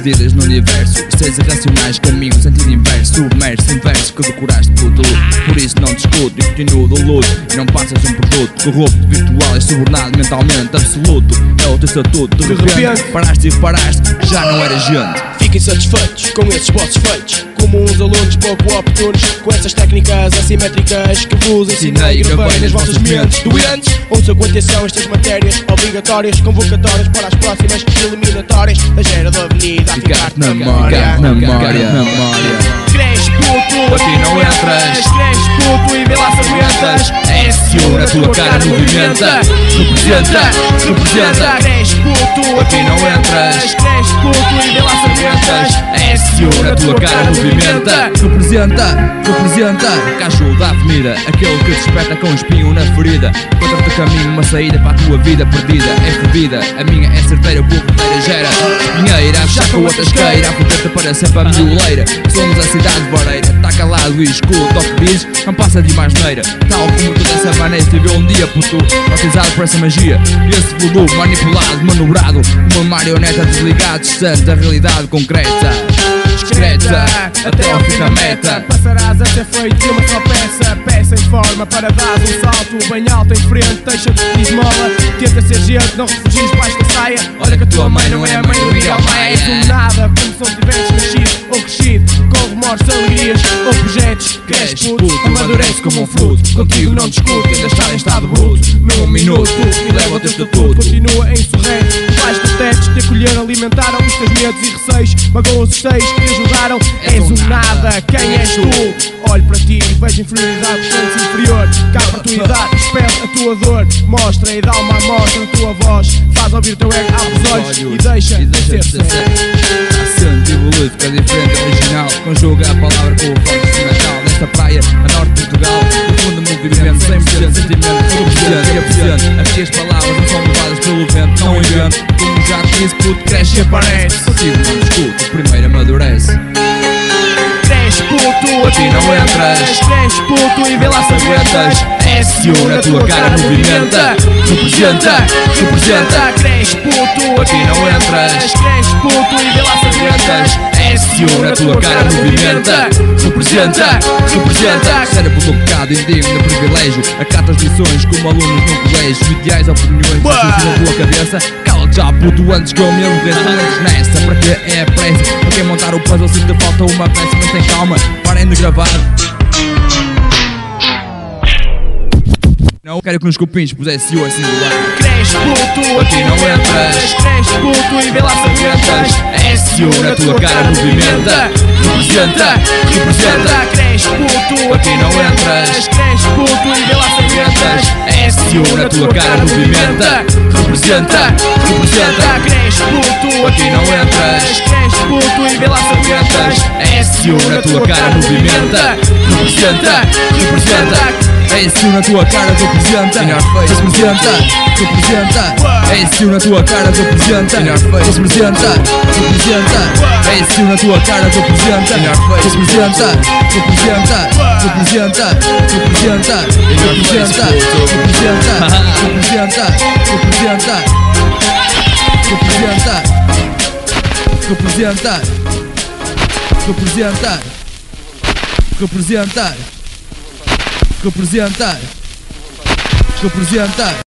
perdidas no universo. Seis irracionais, caminho, sentido inverso. Submerso, inverso, que decoraste puto. Por isso não discuto e continuo do luto. E não passas um produto corrupto, virtual e subornado mentalmente absoluto. É o teu estatuto, de repente paraste e reparaste que já não era gente. Fiquem satisfeitos com esses vossos feitos, como uns alunos pouco oportunos, com essas técnicas assimétricas que vos ensinei e gravei nas vossas mentes doentes. Ouçam com atenção estas matérias obrigatórias, convocatórias para as próximas eliminatórias da gera da avenida a ficar-te na memória. Cresce puto, aqui não entras. Cresce puto e vê lá se aguentas. SU na tua cara movimenta. Representa. Cresce puto, aqui não entras. Cresce puto e vê lá se aguentas. SU na tua cara movimenta. Representa. Cacho da avenida, aquele que desperta com um espinho na ferida. Encontra-te caminho, uma saída para a tua vida perdida. É fedida, a minha é certeira, por verdadeira gera. Pinheira, a fechar com outra esqueira, a foder-te para sempre a mioleira. Somos a cidade vareira, tá calado e escuta o que dizes, não passa de mais neira. Tal como toda essa maneira estive um dia puto, batizado por essa magia. E esse voodoo manipulado, manobrado, uma marioneta desligada, distante da realidade concreta. Discreta, até ao fim da meta. Passarás a ser feito de uma só peça. Peça em forma para dar um salto bem alto em frente, deixa-te de esmola. Tenta ser gente, não refugies debaixo da saia. Olha que a tua mãe não é a mãe do Miguel Maia. És um nada, como se não tivesses nascido ou crescido, com remorsos, alegrias ou projetos. Cresce puto, amadurece como um fruto. Contigo não discuto, ainda está em estado bruto. Num minuto, e leva o teu estatuto. Continua em sorrete, debaixo dos tetos te acolheram, alimentaram os teus medos e receios. Magoam os seis que te ajudaram. És um nada, quem és tu? Olho para ti e vejo inferioridade, sentes inferior. Capa a tua idade, espelha a tua dor. Mostra e dá uma amostra na tua voz. Faz ouvir o teu ego, abre os olhos e deixa de ser sério. Acento evoluído, fica diferente, original. Conjuga a palavra com o foco sentimental. Nesta praia, a norte de Portugal, profundo movimento, 100% sentimento, representa. As tuas palavras não são levadas pelo vento, não invento. Como já te disse, puto, cresce e aparece. Contigo não discuto, primeiro amadurece. Cresce puto, aqui não entras. Cresce puto e vê lá se aguentas. SU na tua cara movimenta. Representa. Cresce puto, aqui não entras. Cresce puto e vê lá se aguentas. SU na tua cara movimenta. Representa. Cérebro do pecado, indigno de privilégio. Acata as lições como alunos no colégio. Ideais, opiniões, na tua cabeça. Cala-te já puto antes que eu me enredo. Não entres nessa, para que é pressa? Para quem montar o puzzle se te falta uma peça. Mas tem calma, parem de gravar. Não quero que nos cupins pusesse o singular. Cresce puto, aqui não entras. Cresce puto e vê lá se aguentas. SU na tua cara movimenta. Representa. Cresce puto, aqui não entras. Cresce puto e vê lá se aguentas. SU na tua cara movimenta. Representa. Cresce puto, aqui não entras. Cresce puto e vê lá se aguentas. SU na tua cara movimenta. Representa. SU na tua cara representa. SU na tua cara representa. Representa. SU na tua cara representa. Representa.